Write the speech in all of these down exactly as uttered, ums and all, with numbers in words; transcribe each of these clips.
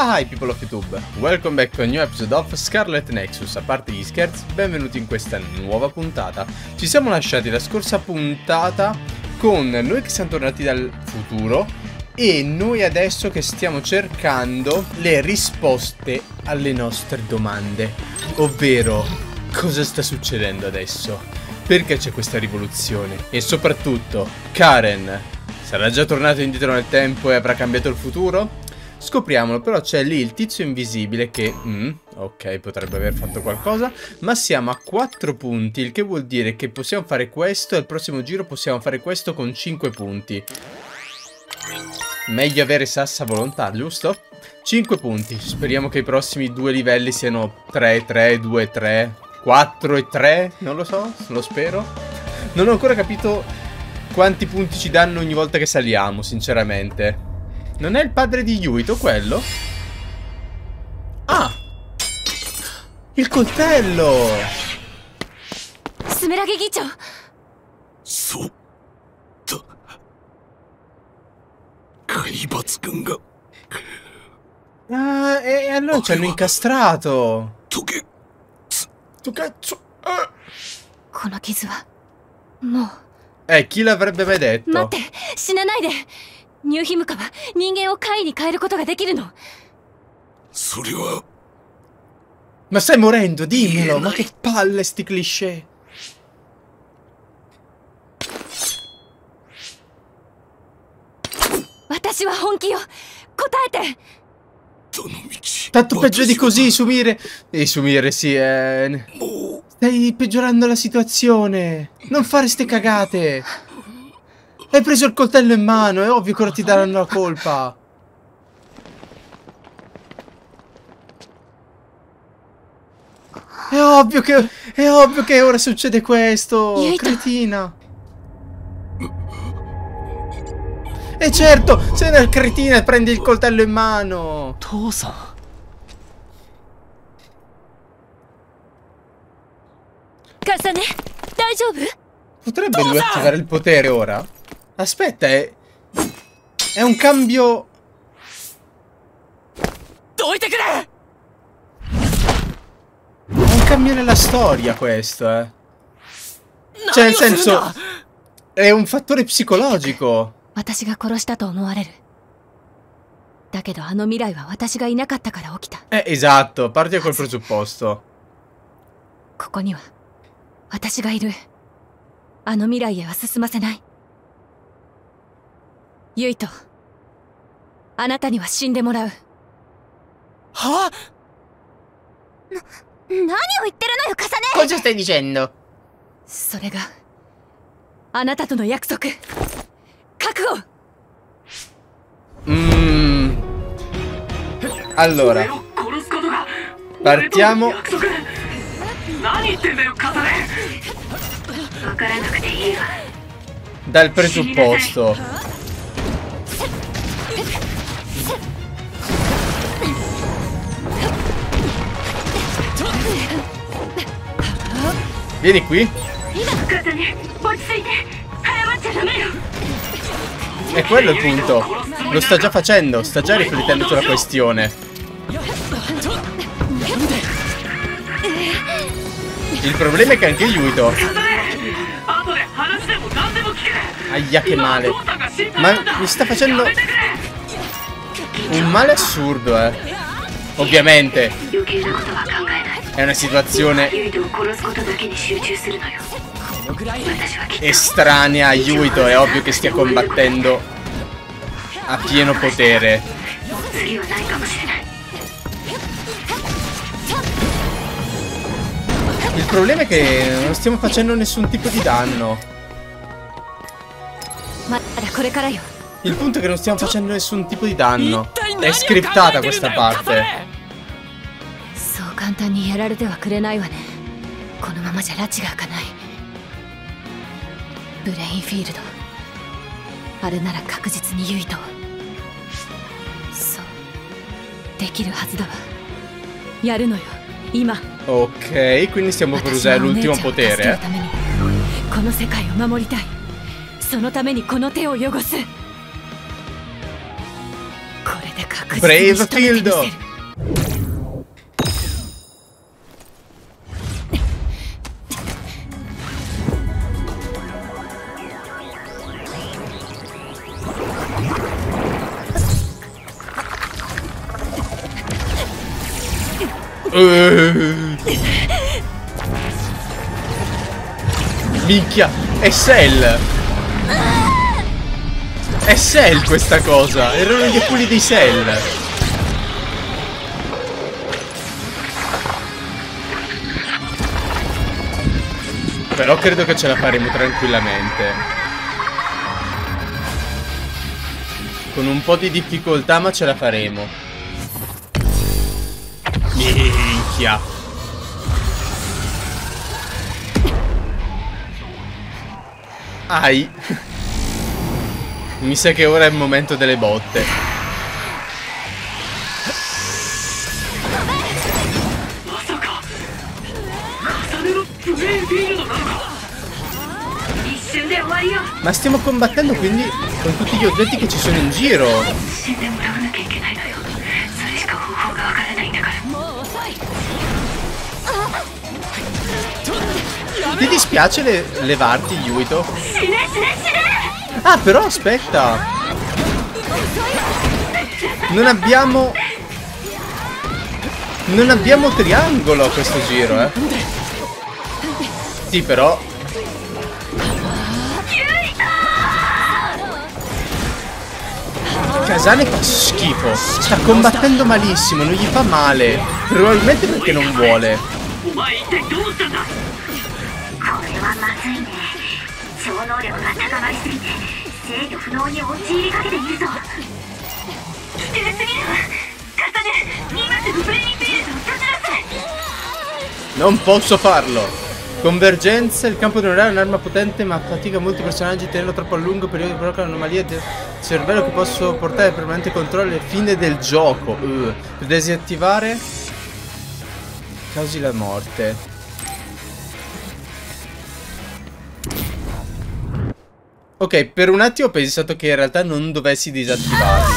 Hi people of YouTube, welcome back to a new episode of Scarlet Nexus. A parte gli scherzi, benvenuti in questa nuova puntata. Ci siamo lasciati la scorsa puntata con noi che siamo tornati dal futuro e noi adesso che stiamo cercando le risposte alle nostre domande. Ovvero, cosa sta succedendo adesso? Perché c'è questa rivoluzione? E soprattutto, Karen sarà già tornato indietro nel tempo e avrà cambiato il futuro? Scopriamolo, però c'è lì il tizio invisibile che, mm, ok, potrebbe aver fatto qualcosa, ma siamo a quattro punti, il che vuol dire che possiamo fare questo e al prossimo giro possiamo fare questo con cinque punti. Meglio avere sassa volontà, giusto? cinque punti, speriamo che i prossimi due livelli siano tre, tre, due, tre, quattro e tre, non lo so, lo spero. Non ho ancora capito quanti punti ci danno ogni volta che saliamo, sinceramente. Non è il padre di Yuito quello? Ah! Il coltello! Sumerage Gicho! So. Kaibatsu-kun ga. Ah, e allora ci hanno incastrato! Togetsu. Tu cazzo! Ah. Kono kizu wa mou. Eh, chi l'avrebbe mai detto? Matte, shinanai de! Nyuhimuka wa ningen o kai ni kaeru koto ga dekiru no. Sore wa. Ma stai morendo, dimmelo! Ma che palle sti cliché! Watashi wa honki yo! Kotaete! Tanto peggio di così, Sumire! E Sumire, sì, eh... Stai peggiorando la situazione! Non fare ste cagate! Hai preso il coltello in mano, è ovvio che ora ti daranno la colpa! È ovvio che... È ovvio che ora succede questo! Cretina! E certo! Sei una cretina e prendi il coltello in mano! Tosan. Kasane, daijoubu? Potrebbe lui attivare il potere ora? Aspetta, è... È un cambio... È un cambio nella storia questo, eh. Cioè, nel senso... È un fattore psicologico. 私が殺したと思われる。だけどあの未来は私がいなかったから起きた。 Eh, esatto, parti da quel presupposto. ここには私がいる。あの未来へは進ませない。ユイト、あなたには死んでもらう。 は？ な、何を言ってるのよ、カサネ。 Cosa stai dicendo? それがあなたとの約束。覚悟。 Mmm. Allora. Partiamo. Dal presupposto. Vieni qui. È quello il punto. Lo sta già facendo, sta già riflettendo sulla questione. Il problema è che anche Yuito. Aia, che male. Ma mi sta facendo un male assurdo, eh. Ovviamente è una situazione estranea a Yuito, è ovvio che stia combattendo a pieno potere. Il problema è che non stiamo facendo nessun tipo di danno. Il punto è che non stiamo facendo nessun tipo di danno. È scriptata questa parte. そう簡単にやられてはくれないわね。このままじゃ拉致が開かない。ブレインフィールド、あれなら確実にユイトを。そうできるはずだわ。やるのよ、今。 Ok, quindi stiamo per usare l'ultimo potere. この世界を守りたい。そのためにこの手を汚す。これで Brave Fieldo! Uh. Minchia, è Cell! È Cell questa cosa! Erano gli oculi di Cell! Però credo che ce la faremo tranquillamente. Con un po' di difficoltà, ma ce la faremo. Minchia! Ai! Mi sa che ora è il momento delle botte. Ma stiamo combattendo quindi con tutti gli oggetti che ci sono in giro. Ti dispiace le levarti, Yuito? Ah, però aspetta. Non abbiamo... Non abbiamo triangolo a questo giro, eh. Sì, però... Kasane fa schifo. Sta combattendo malissimo, non gli fa male. Probabilmente perché non vuole. Non posso farlo. Convergenza, il campo neuronale è un'arma potente ma fatica molti personaggi. Tenerlo troppo a lungo periodo provoca un'anomalia del cervello che posso portare a permanente controllo alla fine del gioco. uh. Per disattivare causi la morte. Ok, per un attimo ho pensato che in realtà non dovessi disattivarlo.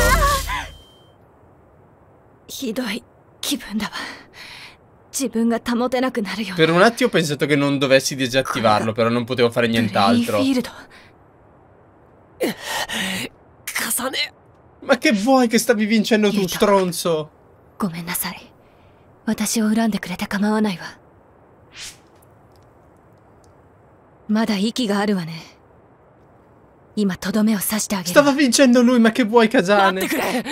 Per un attimo ho pensato che non dovessi disattivarlo, però non potevo fare nient'altro. Ma che vuoi che stavi vincendo tu, stronzo? Stava vincendo lui, ma che vuoi, Kasane?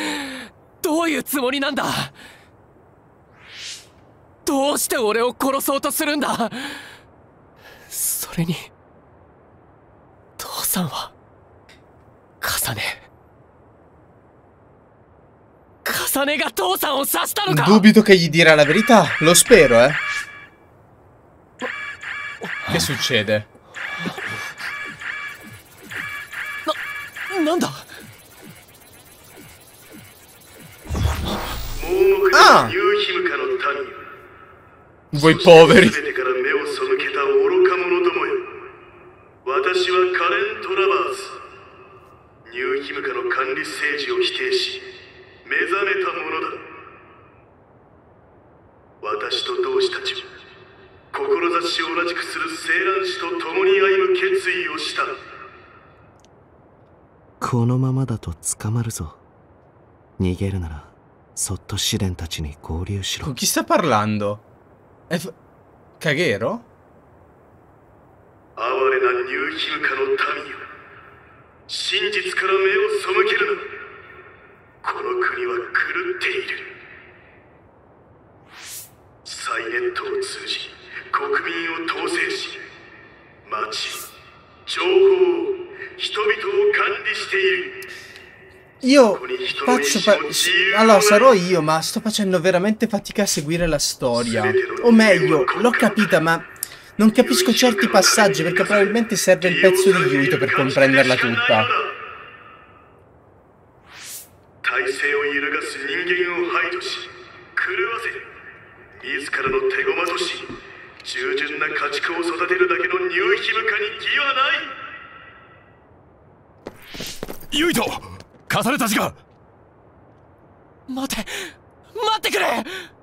どうして俺を殺そうとするんだ。それに父さんはカサネカサネが父さんを刺したのか。 Dubito che gli dirà la verità, lo spero, eh. Che succede? な、なんだ。 Ah! Voi poveri. Con chi sta parlando? È F Kagero? Io faccio fa allora sarò io, ma sto facendo veramente fatica a seguire la storia. O meglio, l'ho capita, ma non capisco certi passaggi perché probabilmente serve il pezzo di Yuito per comprenderla tutta. Yuito! カサネたちが待って待ってくれ。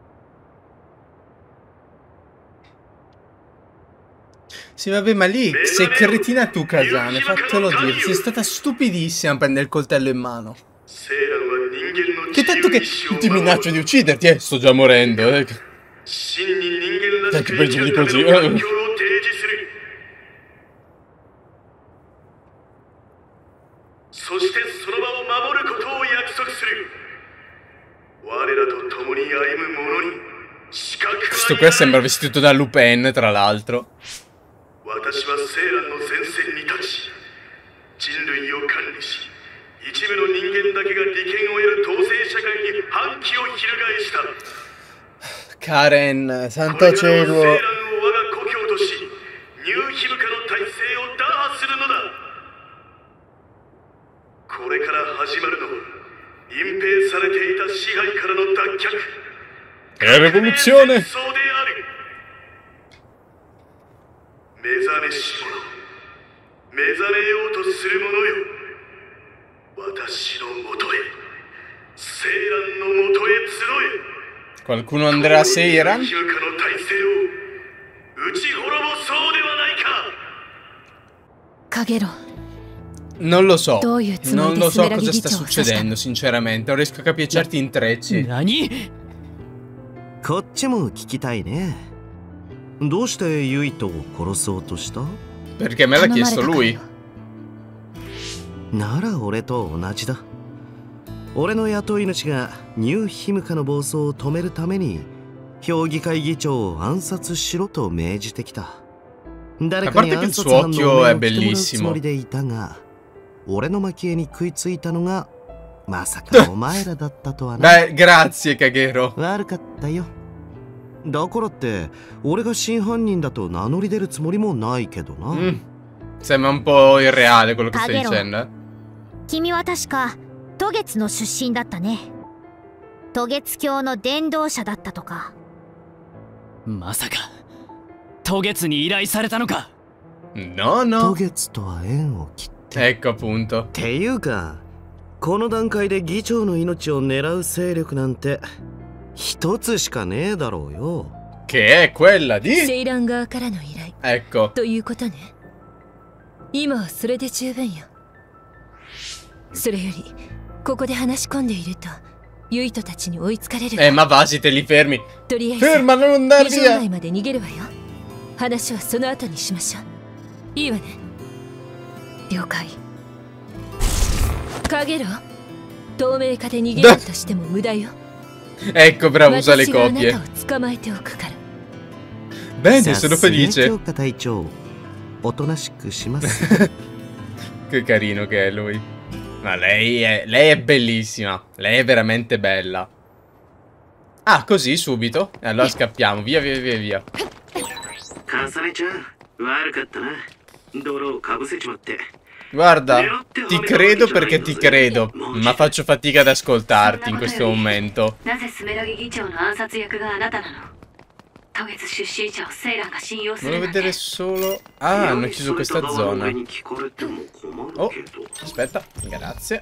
Sì, vabbè, ma lì sei cretina tu, Kazane, fatelo dire. Sei stata stupidissima a prendere il coltello in mano. Che tanto che ti minaccio di ucciderti, eh, sto già morendo, eh. Anche peggio di così, eh. そしてその場を守ることを約束する。我らと共に歩む者に資格はない。 Questo qua sembra vestito da Lupin, tra l'altro. 私はセーランの前線に立ち、人類を管理し、一部の人間だけが利権を得る統制社会に反旗を翻した。 Karen, こ santo れから cielo. もセーランを我が故郷とし、ニューヒムカの体制を打破するのだ。これから始まるのは、隠蔽されていた支配からの脱却。 È rivoluzione! そうである。目覚めし者、目覚めようとする者よ。私のもとへ、セーランのもとへ集え。 Qualcuno andrà a Seiran? ヒムカの体制を打ち滅ぼそうではないか。 かげろ Non lo so. Dove è Non lo so Tsumeragi cosa sta Gichou, succedendo, sinceramente. Non riesco a capire certi intrecci. 何？ こっちも聞きたいね。どうしてユイトを殺そうとした？ Perché me l'ha chiesto lui. なら俺と同じだ。俺の雇い主がニューヒムカの暴走を止めるために評議会議長を暗殺しろと命じてきた。誰かに暗殺犯の命を着てもらうつもりでいたが、俺の蒔絵に食いついたのがまさかお前らだったとはな。 Beh, grazie, Kagero. 悪かったよ。だからって俺が真犯人だと名乗り出るつもりもないけどな。 Mm. Sembra un po' irreale quello che stai dicendo, eh? 君は確か渡月の出身だったね。渡月教の伝道者だったとか。 まさか渡月に依頼されたのか。 No, no. 渡月とは縁を切って。 Ecco appunto. っていうか、この段階で議長の命を狙う勢力なんて一つしかねえだろうよ。 Che è quella di... セイラン側からの依頼 Ecco. ということね。今はそれで十分よ。それよりここで話し込んでいるとユイトたちに追いつかれる。 Eh, ma va, siete lì fermi. とりあえず Ferma, non andare 以上 via. 内まで逃げるわよ。話はその後にしましょう。いいわね。了解。かげろ。透明化で逃げようとしても無駄よ。 Ecco, bravo, usa le 私があな copie. たを捕まえておくから。 Bene, sono felice. 強化隊長、おとなしくします。 Che carino che è lui. Ma lei è, lei è bellissima. Lei è veramente bella. Ah, così subito. E allora scappiamo. Via, via, via, via. Guarda, ti credo perché ti credo, ma faccio fatica ad ascoltarti in questo momento. Volevo vedere solo... Ah, hanno chiuso questa zona. Oh, aspetta, grazie.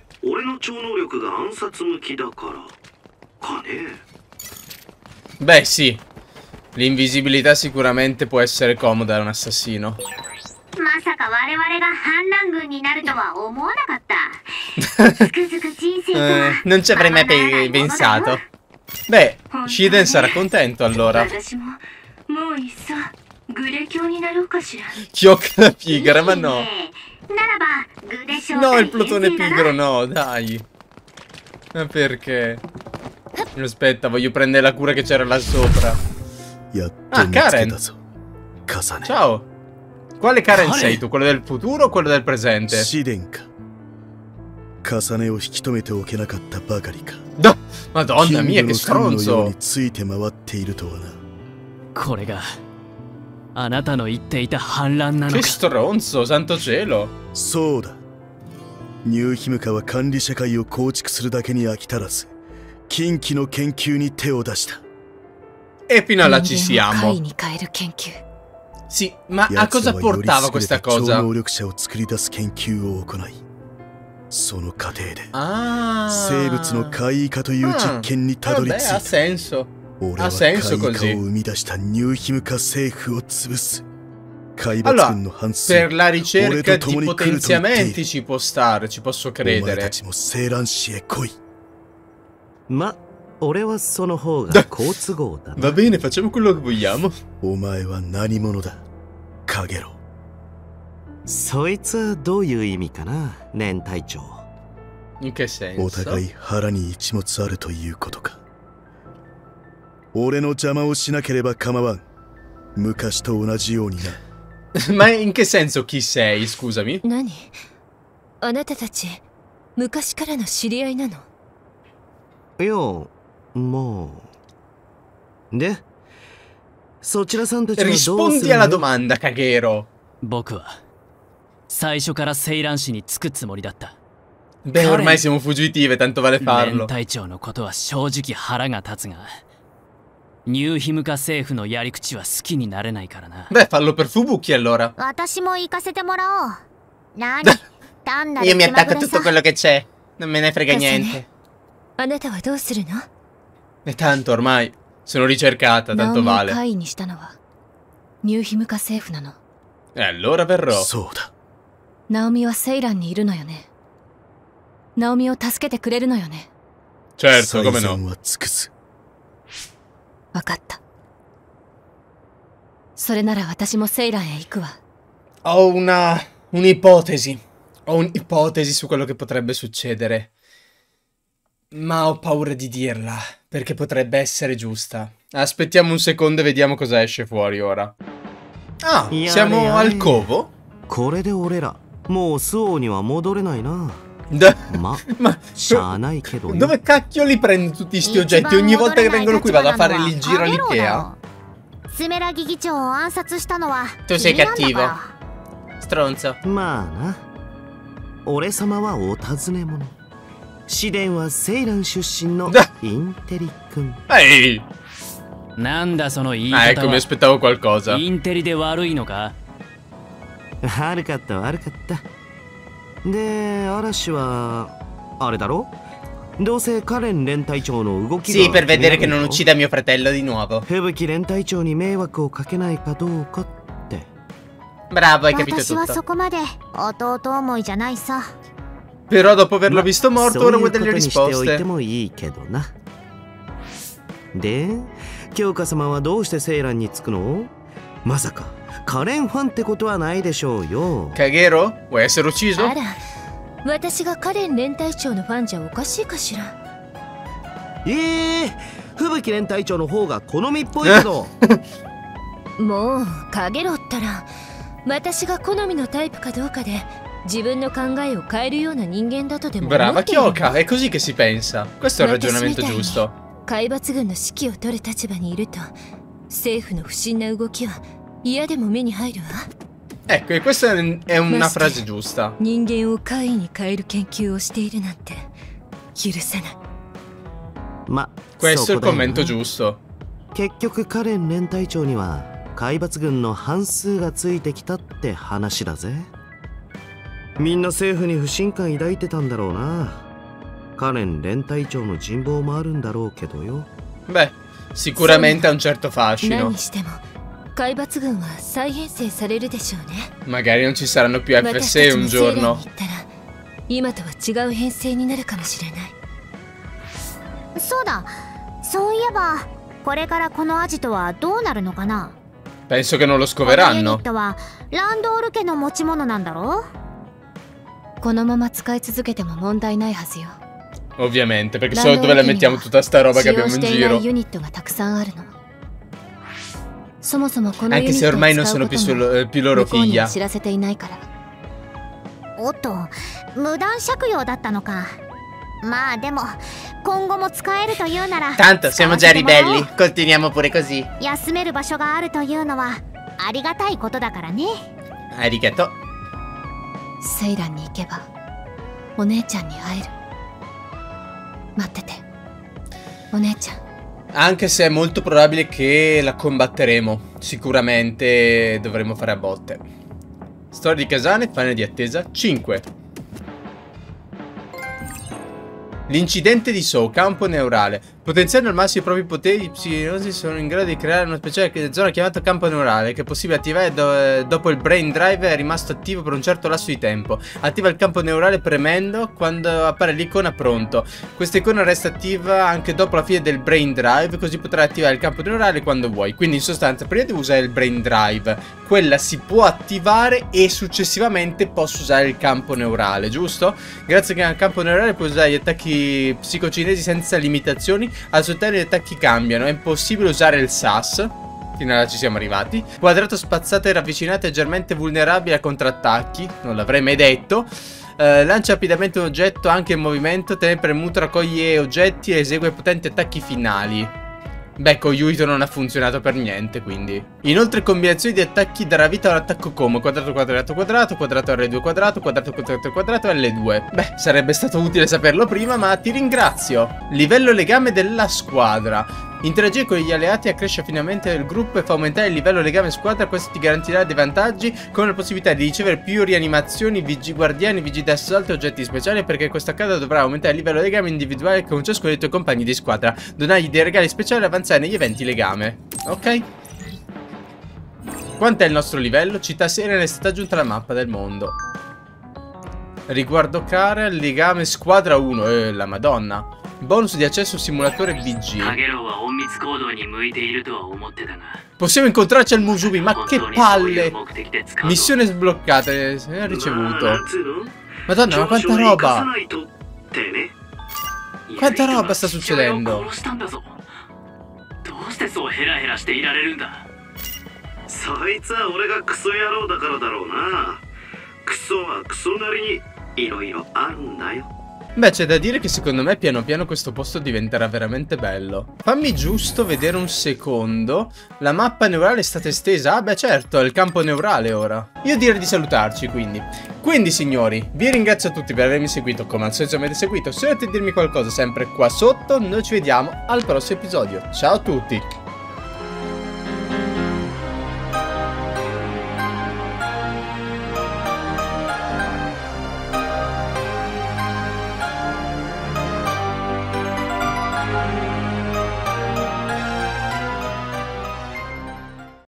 Beh, sì. L'invisibilità sicuramente può essere comoda a un assassino. eh, non ci avrei mai pe pensato. Beh, Shiden sarà contento allora. Chiocca pigra, ma no. No, il plotone pigro no, dai. Ma perché? Aspetta, voglio prendere la cura che c'era là sopra. Ah, Karen. Ciao. Quale Karen sei tu? Quello del futuro o quello del presente? No, Madonna mia, che stronzo. これがあなたの言っていた反乱なのか。 Che stronzo, santo cielo. そうだ。ニューヒムカは管理社会を構築するだけに飽き足らず、近畿の研究に手を出した。 E fino a là ci siamo. 会に変える研究。 Sì, ma a cosa portava questa cosa? その過程で Ah. 生物の怪異化という実験にたどり着い Vabbè, た。 ha senso. 俺は Ha 怪異 senso 化を così. 生み出したニューヒムカ政府を潰す。海抜 Allora, 軍の半数 per la 俺 ricerca と di 共に来ると言ってい potenziamenti る。 ci può stare, ci posso お前た credere. ちもセーラン市へ来い。 ま、俺はその方が好都合だな。 Va bene, facciamo quello che vogliamo. お前は何者だ、カゲロ。 そいつはどういう意味かな、連隊長。 In che お senso? 互い腹に一物あるということか。俺の邪魔をしなければ構わん。昔と同じようにな。 Ma in che senso chi sei, scusami? 何？あなたたち昔からの知り合いなの？ いや、まあ。で、そちらさんたちはどうす Rispondi る alla の？ domanda, Kagero. 僕は最初からセイラン市に着くつもりだった。 Beh, ormai siamo fuggitive, tanto vale 連 farlo. 隊長のことは正直腹が立つが、ニューヒムカ政府のやり口は好きになれないからな。 Beh, fallo per Fubuki allora. 私も行かせてもらおう。何？単なる Io mi 気ま attacco ぐ a れさ tutto quello che c'è. Non me ne frega niente. あなたはどうするの？ E tanto ormai sono ricercata, ナオ tanto ミを vale. 会議にしたのはニューヒムカ政府なの。 E allora verrò. そうだ。 ナオミはセイランにいるのよね。ナオミを助けてくれるのよね。 Certo, 最 come 善 no. は尽くす。 わかった。それなら私もセイランへ行くわ。 Ho una... un'ipotesi. Ho un'ipotesi su quello che potrebbe succedere. Ma ho paura di dirla, perché potrebbe essere giusta. Aspettiamo un secondo e vediamo cosa esce fuori ora. Ah, Yare, siamo yare. al covo? これで俺ら、もうスオーには戻れないな。 Da- ま、 Ma しゃあないけどよ。 dove cacchio li prendo tutti sti oggetti? Ogni volta che vengono qui vado a fare il giro all'Ikea? スメラギ議長を暗殺したのは Tu sei 君なんだ cattivo. から Stronzo. まあな。俺様はお尋ね者。試練はセイラン出身のインテリ君。 Ehi! なんだその言い Ah, 方 ecco, mi は。 aspettavo qualcosa. インテリで悪いのか？ 悪かった悪かった。で、嵐はあれだろ？どうせカレン連隊長の動きが Sì, per 気にな vedere る che んだ non ろ？ uccida mio fratello di nuovo. 吹雪連隊長に迷惑をかけないかどうかって。 Bravo, hai capito 私は tutto. そこまで弟思いじゃないさ。 Però dopo averlo visto ま morto, そう ora いう vuoi こと delle にしておいて risposte. もいいけどな。で、京香様はどうしてセイランに着くの？まさかカレンファンってことはないでしょうよ。 Kagero? Vuoi essere ucciso? あら、私がカレン連隊長のファンじゃおかしいかしら。 ええー、吹雪連隊長の方が好みっぽいけど。 もうカゲロったら私が好みのタイプかどうかで自分の考えを変えるような人間だとでも思 Brava っているの？ Kyoka, è così che si pensa. Questo è il ragionamento giusto. 海抜軍の指揮を取る立場にいると政府の不審な動きは嫌でも目に入るわ。 Ecco, e questa è una Basta. frase giusta. 人間を怪異に変える研究をしているなんて許せない。 ま、 Questo è il そこだよな。 commento giusto. 結局カレン連隊長には海抜軍の半数がついてきたって話だぜ。みんな政府に不信感抱いてたんだろうな。カレン連隊長の人望もあるんだろうけどよ。 Beh, sicuramente ha un certo 何 fascino. にしても海抜軍は再編成されるでしょうね。 Magari non ci saranno più 私た F ち S E も un セイランに giorno. 行ったら今とは違う編成になるかもしれない。 そうだ、そういえばこれからこのアジトはどうなるのかな。 Penso che non lo このユニ scoveranno. ットはランドール家の持ち物なんだろう。 このまま使い続けても問題ないはずよ。 Ovviamente, perché ラ so ンド dove ー la ル家に mettiamo は tutta sta roba che 使用 abbiamo し in ていない giro. ユニットがたくさんあるの。そもそもこのユニ Anche ッ se トを ormai non 使う sono こ più, とも solo- eh, più loro 向こうには figlia. 知らせていないから。 おっと、無断借用だったのか。まあでも今後も使えるというなら Tanto 使 siamo わ già せてもらおう ribelli. Continuiamo pure così. 休める場所があるというのはありがたいことだからね。 Arigato. セイランに行けばお姉ちゃんに会える。待っててお姉ちゃん。 Anche se è molto probabile che la combatteremo. Sicuramente dovremo fare a botte. Storia di Kasane, fane di attesa cinque. L'incidente di So, campo neurale. Potenziando al massimo i propri poteri, i psicosi sono in grado di creare una speciale zona chiamata campo neurale, che è possibile attivare do dopo il brain drive è rimasto attivo per un certo lasso di tempo. Attiva il campo neurale premendo quando appare l'icona pronto. Questa icona resta attiva anche dopo la fine del brain drive, così potrai attivare il campo neurale quando vuoi. Quindi in sostanza prima devo usare il brain drive, quella si può attivare e successivamente posso usare il campo neurale, giusto? Grazie al campo neurale puoi usare gli attacchi psicocinesi senza limitazioni. Al suo termine gli attacchi cambiano, è impossibile usare il S A S. Finora ci siamo arrivati. Quadrato spazzato e ravvicinato è leggermente vulnerabile a contrattacchi. Non l'avrei mai detto. Uh, lancia rapidamente un oggetto anche in movimento. Tiene premuto, raccoglie oggetti e esegue potenti attacchi finali. Beh, con Yuito non ha funzionato per niente, quindi. Inoltre combinazioni di attacchi darà vita a un attacco come quadrato quadrato quadrato, quadrato R due quadrato, quadrato quadrato quadrato, L due. Beh, sarebbe stato utile saperlo prima, ma ti ringrazio. Livello legame della squadra. Interagire con gli alleati accresce finalmente il gruppo e fa aumentare il livello legame squadra. Questo ti garantirà dei vantaggi, come la possibilità di ricevere più rianimazioni, vigi guardiani, vigi d'assalto e oggetti speciali. Perché questa accada dovrà aumentare il livello legame individuale con ciascuno dei tuoi compagni di squadra, donargli dei regali speciali e avanzare negli eventi legame. Ok. Quant'è il nostro livello? Città Seren è stata aggiunta alla mappa del mondo. Riguardo Kara, legame squadra uno. Eh, la madonna. Bonus di accesso simulatore B G. Possiamo incontrarci al Musubi, ma che palle! Missione sbloccata, eh, se ne ha ricevuto. Madonna, ma quanta roba! Quanta roba sta succedendo? Beh, c'è da dire che secondo me piano piano questo posto diventerà veramente bello. Fammi giusto vedere un secondo. La mappa neurale è stata estesa? Ah beh certo, è il campo neurale ora. Io direi di salutarci quindi. Quindi signori, vi ringrazio a tutti per avermi seguito. Come al solito mi avete seguito. Se volete dirmi qualcosa sempre qua sotto, noi ci vediamo al prossimo episodio. Ciao a tutti.